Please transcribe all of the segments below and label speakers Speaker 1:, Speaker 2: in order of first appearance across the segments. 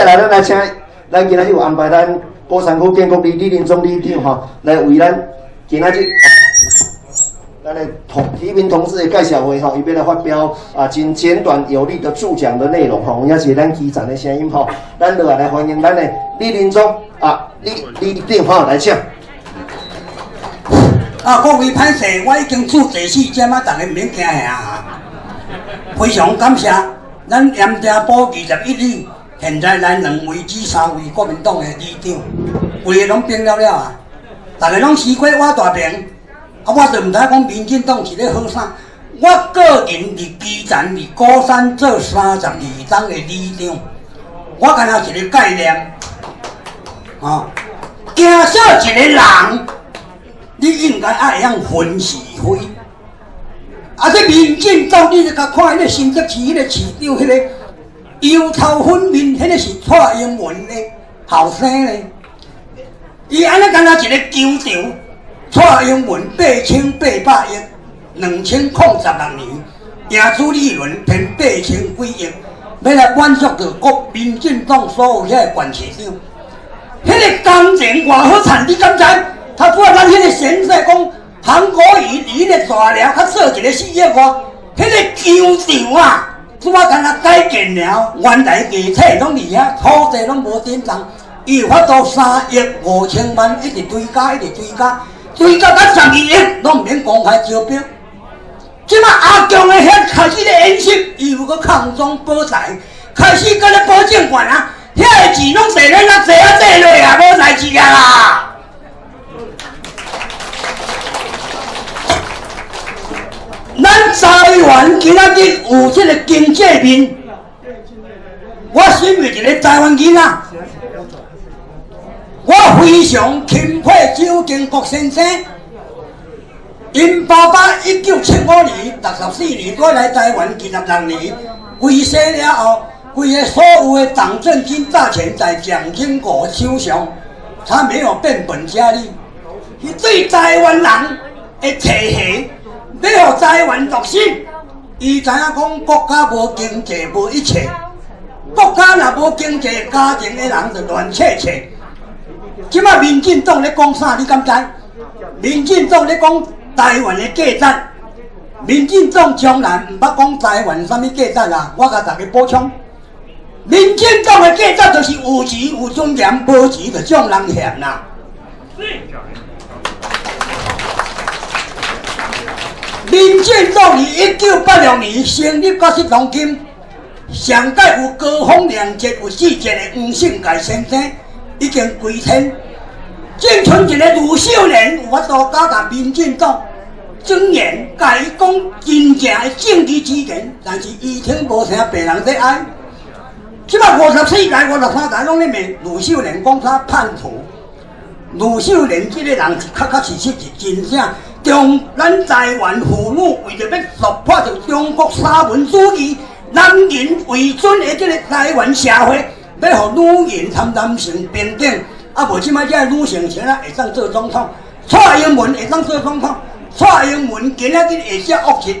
Speaker 1: 来，咱来请，咱今仔日有安排咱高山区建国里李林总理长吼，来为咱今仔日咱的提名同志的介绍会吼，伊要来发表真简短有力的助讲的内容吼，也是咱基层的声音吼，咱就来欢迎咱的李林总李长吼来请。
Speaker 2: 各位歹势，我已经注坐死，这马大家唔免惊吓。非常感谢咱盐埕堡21里，现在来2位至3位国民党的里长，规个拢变了啊！大家拢死过我大名，我就唔知讲民进党是咧好啥。我个人伫基层伫高山做32张的里长，我敢若一个概念，惊少一个人。你应该爱样分是非，这民进党你就甲看迄个新竹市迄个市长，迄个油头粉面，迄个是蔡英文咧后生咧，伊安尼敢若一个球场，蔡英文8800亿，2016年赢朱立伦骗8000几亿，要来满足着国民进党所有遐个管市长，迄个工钱偌好赚，你敢知？他不然咱迄个先生讲，韩国瑜离咧大寮，较做一个4亿外，迄个球场啊，只我敢若改建了，原来价册拢伫遐，土地拢无点涨，伊有法度3亿5千万，一直追加，追加到12亿，拢唔免公开招标。即马阿强的遐开始咧演习，伊有个抗中保台，开始搁咧保证权啊，遐个钱拢坐咧那坐啊坐落啊，无代志啊啦。咱台湾今仔日有这个经济面，我身为一个台湾囡仔，我非常钦佩周经国先生。因爸爸1975年64年过来台湾76年，归西了后，规个所有的党政军大权在蒋经国手上，他没有变本加厉。伊对台湾人的提携。要互台湾独身，伊知影讲国家无经济无一切，国家若无经济，家庭的人就乱切切。即马民进党咧讲啥？你敢知？民进党咧讲台湾的价值，民进党从来唔捌讲台湾啥物价值啦。我甲大家补充，民进党的价值就是有钱有尊严，无钱就众人嫌啦。民进党于1986年成立到是当今，上届有高风亮节，有4届的黄姓界先生已经归天，仅剩一个卢秀莲有法度搞甲民进党尊严，甲伊讲真正的政治资源，但是伊听无听别人在爱。即马54届、53届拢咧骂卢秀莲讲他叛徒，卢秀莲这个人确实是真正。咱台湾妇女为着要突破着中国沙文主义、男人为尊的这个台湾社会，要互女人和男性平等，无即摆这女性谁会当做总统？蔡英文会当做总统？蔡英文今仔日会写恶习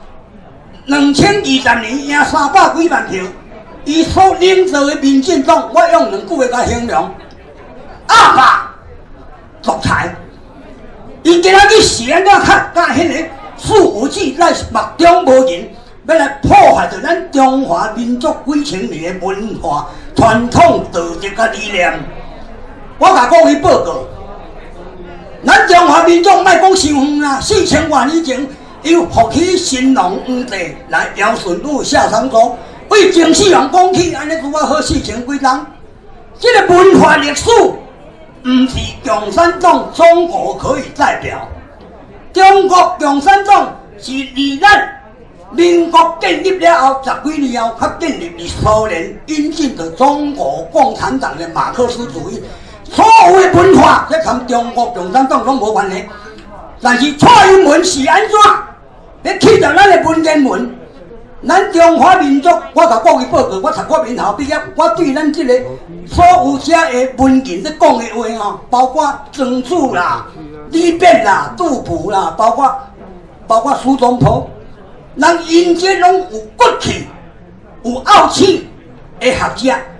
Speaker 2: ，2020年赢300几万票，伊所领导的民进党，我用2句话来形容：阿爸独裁。伊今仔日是安怎甲迄个肆无忌惮、目中无人，要来破坏着咱中华民族几千年的文化、传统、道德甲理念。我甲各位报告，咱中华民族莫讲伤远啦，4000多年前，由福起神农皇帝来尧舜禹夏商周，为前4人讲起，安尼拄啊好4000几人。这个文化历史。不是共产党中国可以代表，中国共产党是离咱民国建立了后10几年后，才建立于苏联引进的中国共产党的马克思主义，所有的文化这跟中国共产党拢无关系。但是蔡英文是安怎？要起着咱的文言文。咱中华民族，我甲各位报告，我读国民校毕业，我对咱这个所有遮的文人咧讲的话吼，包括曾子啦、李白啦、杜甫啦，包括苏东坡，人因这拢有骨气、有傲气的学者，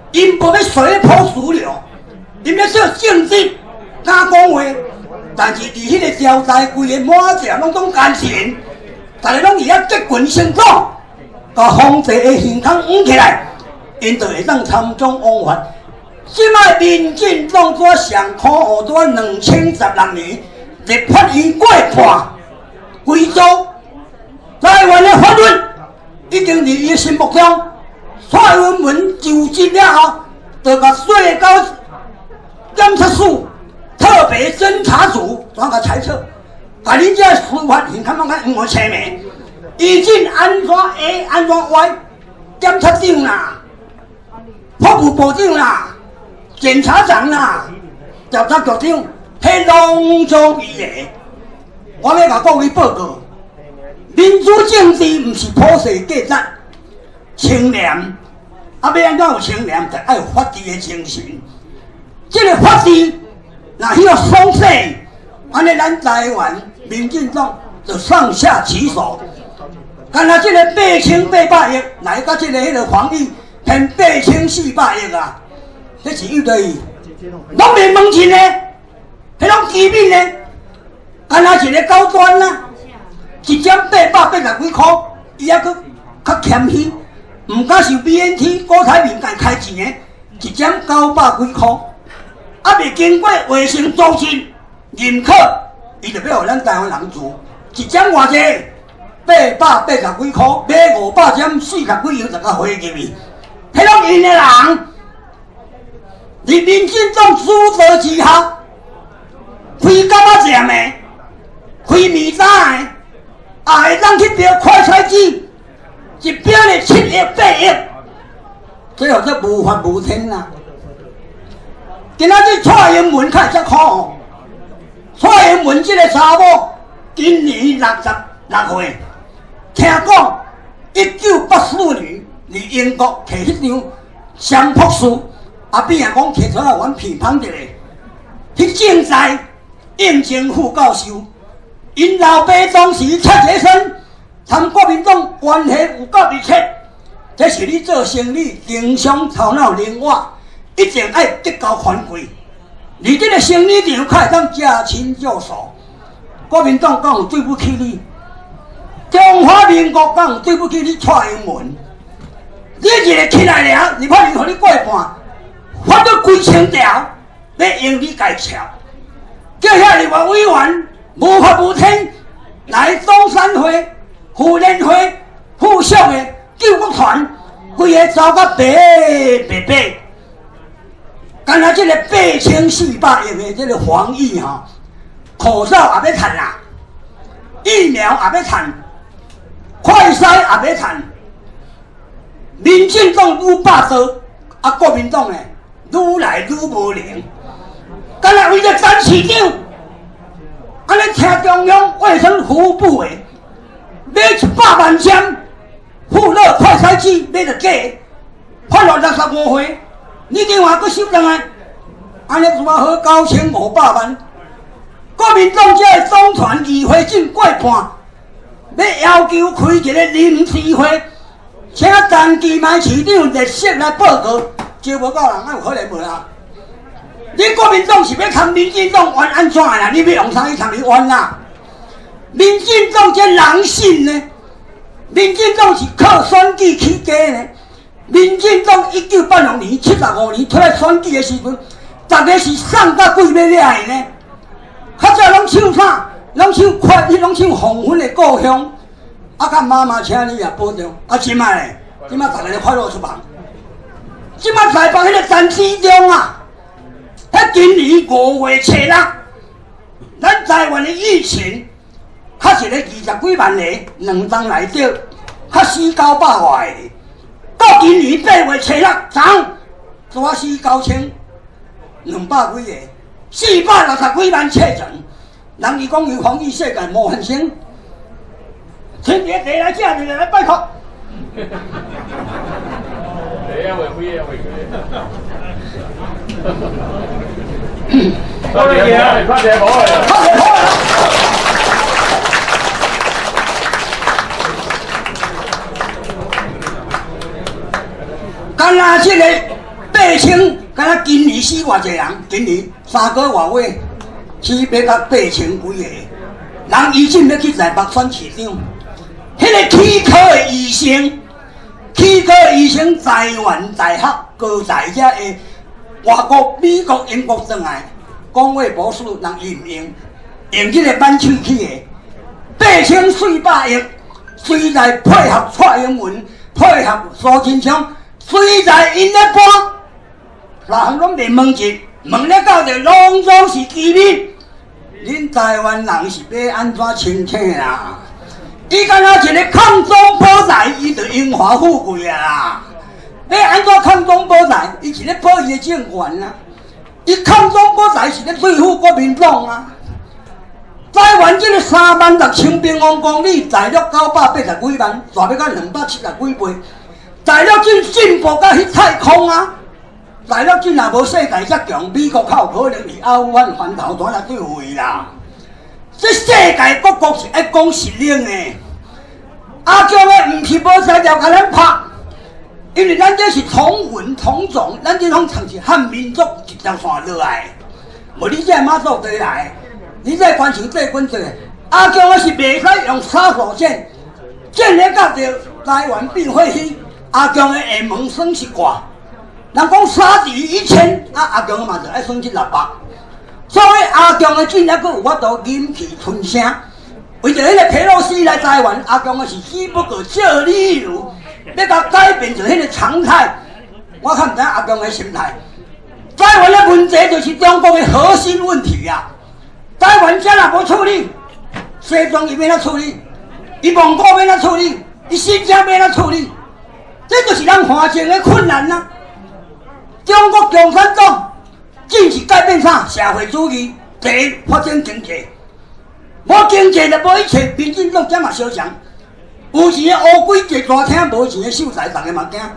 Speaker 2: 因无要随波逐流，因要做政治，敢讲话。但是伫迄个朝代，规个满城拢总奸臣，大家拢伫遐结群成党，甲皇帝的耳孔捂起来，因就会当参众枉法。即摆民进党做上可恶，做2016年立法院过半，规组台湾的法律已经伫伊心目中。蔡英文就职了后，就甲最高检察署特别侦查组专甲裁撤，把恁这司法现看拢甲用签名，已经安怎 A 安怎 Y， 检察长啦、法务部长啦、检察长啦、调查局长，迄拢做伊的。我要甲各位报告，民主政治毋是普世价值。清廉，要安怎有清廉，就要有法治的精神。这个法治，若许个松懈，安尼咱台湾民进党就上下其手。干那这个8800亿，来到这个迄个防疫，骗8400亿啊！这是有对，拢袂问清呢，迄种机密呢，干那一个高端啊，一针880几块，伊还佫较谦虚。唔敢受 BNT 郭台铭家开钱的，一针900几块，还未经过卫生组织认可，伊就要互咱台湾人做，一针偌济880几块，买500针40几样就甲花入去，迄拢因的人，而民进党主导之下，开干仔店的，开面摊的，也会当去标快彩机。一标的7亿8亿，最后这无法无天啦。今仔日蔡英文较才可恶，蔡英文这个查某今年66岁，听讲1984年伫英国摕迄张相扑书，啊变啊讲摕出来阮批判一下，迄正在应政副教授，因老爸当时蔡杰生。参国民党关系有够密切，这是你做生意经商头脑灵活，一定爱得高权贵。而这个生意场较会当驾轻就熟。国民党敢有对不起你？中华民国敢有对不起你蔡英文？你一个起来了，立法院互你过半，发到几千条，要用你家巧，叫遐立法委员无法无天来中山会。妇联会、附属的救国团，规个走到白，干那这个8400亿的这个防疫吼，口罩也要赚啦，疫苗也要赚，快筛也要赚，民进党愈霸道，啊国民党的愈来愈无灵，干那为了张市长，安尼听中央卫生服务部的。买100万针富乐快筛剂，买着假，发落65岁，你另外佫收上来，安尼偌好9500万。国民党这个总团议会证过半，要要求开一个临时会，请陈其迈市长列席来报告，招无够人，哪有可能无啦？你国民党是要参民进党冤安怎啦？你要用啥去参伊冤啦？民进党这人性呢？民进党是靠选举起家呢。民进党1986年、75年出来选举的时阵，大家是送到鬼要掠的呢。较早拢唱啥？拢唱快，伊拢唱黄昏的故乡。啊，甲妈妈请你也保重。啊，即摆咧，即摆大家咧快乐出门。即摆台北迄个陈市长啊，迄今年5月7日，咱台湾的疫情。较是咧20几万个2档内底，较400-900外个。到今年8月7日，昨4-9千200几个，460几万确诊。人伊讲伊防疫世界无完成，请一个地来遮，一个来拜托。
Speaker 3: 地啊，会飞啊，会飞。快点啊！快点跑啊！
Speaker 2: 快点跑啊！干那这个清，敢若今年死偌济人，今年3个月尾死要到8000几个，人医生要去台北选市长，迄个齿科的医生，台湾大学高材者的外国、美国、英国转来，讲话无数，人伊唔用，用即个满手起的，8000400亿，虽在配合蔡英文，配合苏贞昌，虽在因咧搬，人拢袂问一，问了到着拢总是机密。恁台湾人是要安怎清醒啦？伊敢若一个抗中保台，伊就荣华富贵啊啦！要安怎抗中保台？伊是咧保伊的政权啊！伊抗中保台是咧对付国民党啊！台湾这个36000平方公里，大陆980几万，大要到270几倍。大陆进步到去太空啊！大陆真也无世界遮强，美国较有可能是阿富汗翻头团来对付伊啦。这世界各国是爱讲实力的，阿强的毋是无材料甲咱拍，因为咱这是同文同种，咱这拢从是汉民族一条线落来，无你这马祖地来，你这关系对滚做，阿强的是袂使用杀手锏，建立到着台湾变废墟，阿强的下门算是挂。人讲杀敌1000，阿强嘛就爱算700，所以阿强的真还佫有法度忍气吞声。为着迄个佩洛西来台湾，阿强的是只不过照例如，要甲改变就迄个常态。我看唔知阿强的心态。台湾的问题就是中国的核心问题啊！台湾遮若无处理，西藏伊要怎处理？伊蒙古要怎处理？伊新疆要怎处理？这就是咱环境的困难啊！中国共产党正是改变啥？社会主义，第一发展经济，无经济就无一切。民进党这嘛相像，有钱的乌龟坐大厅，无钱的秀才，大家嘛惊。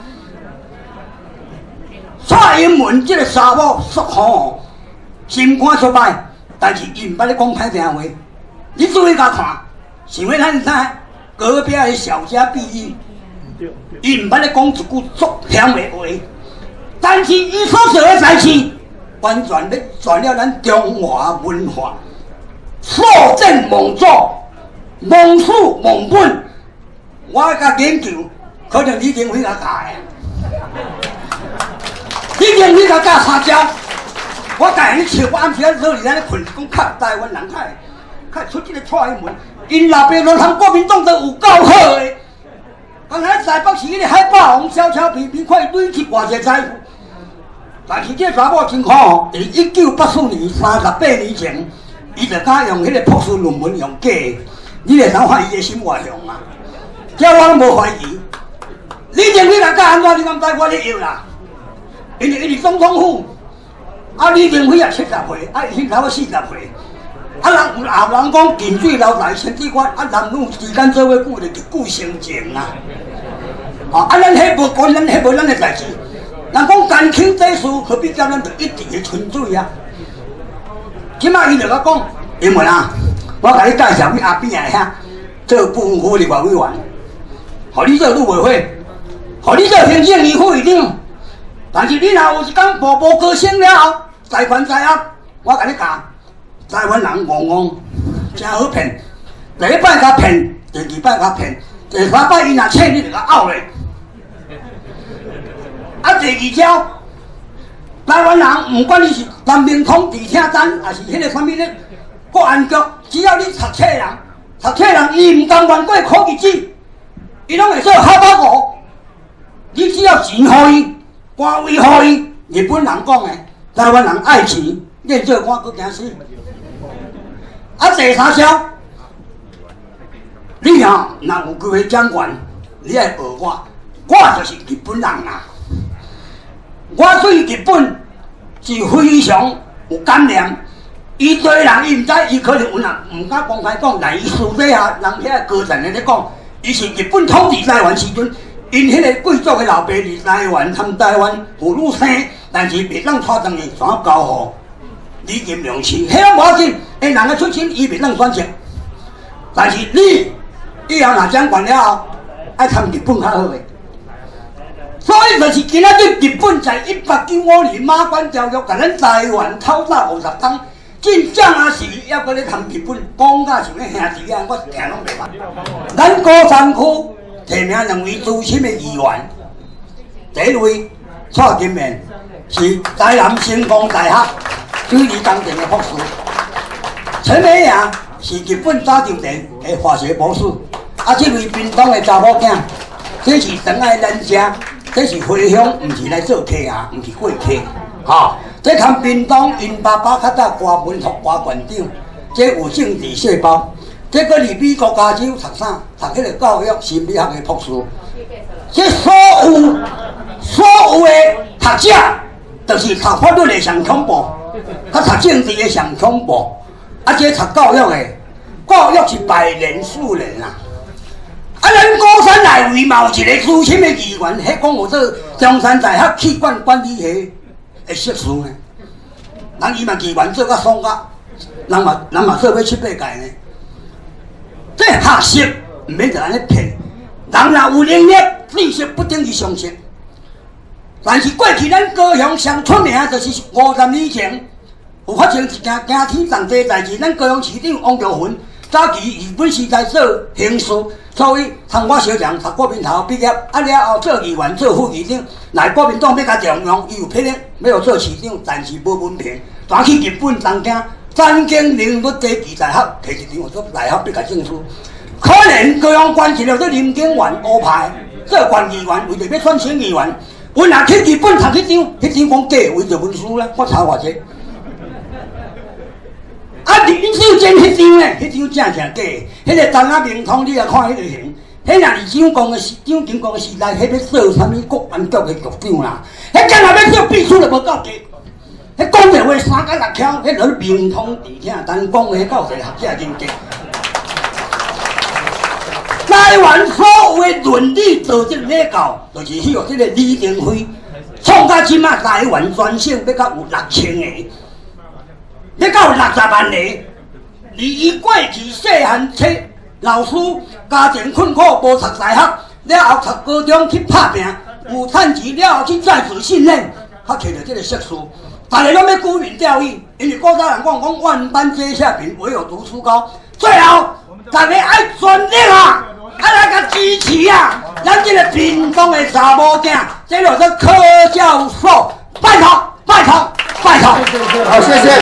Speaker 2: 蔡英文这个查某说吼，心肝出歹，但是伊毋捌咧讲歹听话。你注意甲看，想要咱知隔壁的小家碧玉，伊毋捌咧讲一句足响的话。但是伊所做的代志，完全咧传了咱中华文化，数正蒙作，蒙数蒙本。我甲研究，可能李登辉甲教的。李登辉甲教3招，我教你笑，我暗时仔做伫咱咧困，讲较台湾人较出这个蔡英文，因老爸都通国民党都有够好的。刚才台北市迄个海霸王悄悄皮皮，快累积偌济财富。但是这查某真可哦，伫1984年38年前，伊就敢用迄个博士论文用假的，你会当看伊的心外向啊！这我拢无怀疑。李登辉甲教安怎，你敢知我咧摇啦？因为伊是总统府，李登辉也70岁，伊差不多40岁。人有后人讲近水楼台先至关，男女之间做伙久就久生情啊！咱迄无关，咱迄无咱的代志。人讲干轻这事，何必叫咱着一直的存水啊？即摆伊就甲讲，因为啊，我甲你介绍你阿边个遐做部分府立法委员，互你做陆委会，互你做行政院副院长。但是你若有一天步步高升了后，财权在握，我甲你教，台湾人戆戆，真好骗。第一摆甲骗，第二摆甲骗，第三摆伊若骗你，就甲拗咧。第二招，台湾人，毋管你是南明通地铁站，还是迄个啥物咧国安局，只要你读册人伊毋甘愿过科技制，伊拢会做好保护。你只要钱互伊，官位互伊，日本人讲的，台湾人爱钱，练做官佫惊死。第三招，你若有机会掌权，你来学我就是日本人啊。我对日本是非常有感念，伊多人伊毋知，伊可能有人毋敢公开讲，但伊私底下人遐高层咧讲，伊是日本统治台湾时阵，因迄个贵族的老爸伫台湾，他们台湾父女生，但是袂当带动伊全交互李金良市，迄无要紧，因人个出身伊袂当选择，但是你以后若掌权了后，爱参日本较好诶。 所以就是今仔日日本在1895年马关条约，甲咱台湾偷炸50吨，真正啊是还搁咧谈日本，讲甲像咧兄弟啊，我听拢袂捌。咱高山区提名2位资深的议员，第一位蔡金棉是台南成功大学水利工程的博士，陈美阳是日本早稻田的化学博士，啊，这位屏东的查某囝，这是长爱咱家。 这是回乡，毋是来做客啊，毋是过客，吼、这看屏东因爸爸较早华文学馆馆长，这有政治细胞，这个伫美国加州读啥？读迄个教育心理学的博士。这所有的读者，就是读法律的上恐怖，甲读政治的上恐怖，啊，这读教育的，教育是百年树人啊。 啊，咱高山内位嘛有一个资深的议员，迄讲有做中山大学气管管理系的硕士呢。人伊嘛议员做甲爽甲，人嘛做要7、8届呢。这学识毋免就安尼骗，人若有能力，知识不等于常识。但是过去咱高雄上出名就是50年前有发生一件惊天动地代志，咱高雄市长王兆云。 早期日本时代做刑事，所以通我小长读国民大学毕业，啊了后做议员、做副议长，来国民党要甲重用，伊有批咧要做市长，但是无文凭，转去日本东京战经林律地技大学摕一张做大学毕业证书。可能高雄关系了做林景元乌派，做县议员为着要选省议员，阮若去日本读迄张讲假为着文书啦，我查偌济。 啊！林秀珍迄张咧，迄张正假，迄个陈阿明通你也看迄个形，迄若是蒋公的时，蒋经国的时代，迄要做啥物国安局的局长啦，迄今若要做秘书就无够格，迄讲着话3甲6巧，迄落明通地听，但讲话到侪学者认真。台湾所有的伦理组织礼教，就是迄个李登辉，创到即马台湾全省要到有6000个。 要到60万个，而伊过去细汉册老师家庭困苦，无读大学，了后读高中去打拼，有趁钱了后去再次训练，才摕到这个硕士。大家拢要沽名钓誉，因为古早人讲万般皆下品，唯有读书高。最后，大家爱全力啊，爱来甲支持啊！咱这个屏东的查某囝，这就是柯教授，拜托，拜托，拜托。
Speaker 1: 好，谢谢。